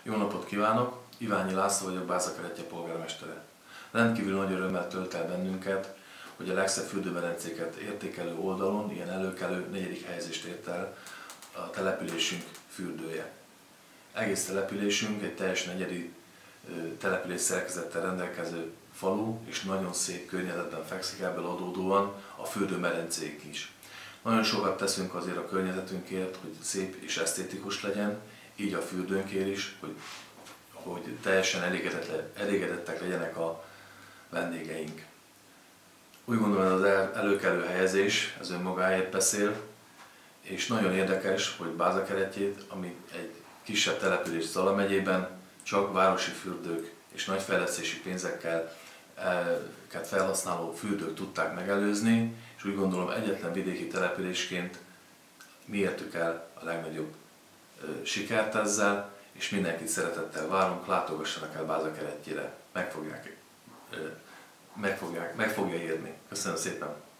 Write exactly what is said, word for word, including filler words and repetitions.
Jó napot kívánok! Iványi László vagyok, Bázakeretje polgármestere. Rendkívül nagy örömmel tölt el bennünket, hogy a legszebb fürdőmedencéket értékelő oldalon ilyen előkelő negyedik helyezést ért el a településünk fürdője. Egész településünk egy teljes negyedi település szerkezettel rendelkező falu, és nagyon szép környezetben fekszik, ebből adódóan a fürdőmedencék is. Nagyon sokat teszünk azért a környezetünkért, hogy szép és esztétikus legyen, így a fürdőnkért is, hogy, hogy teljesen elégedettek legyenek a vendégeink. Úgy gondolom, ez az előkelő helyezés, ez önmagáért beszél, és nagyon érdekes, hogy Bázakeretjét, ami egy kisebb település Zala megyében, csak városi fürdők és nagy fejlesztési pénzekkel felhasználó fürdők tudták megelőzni, és úgy gondolom, egyetlen vidéki településként mi értük el a legnagyobb sikert ezzel, és mindenkit szeretettel várunk, látogassanak el Bázakeretjére, meg fogják, meg fogják, meg fogja érni. Köszönöm szépen!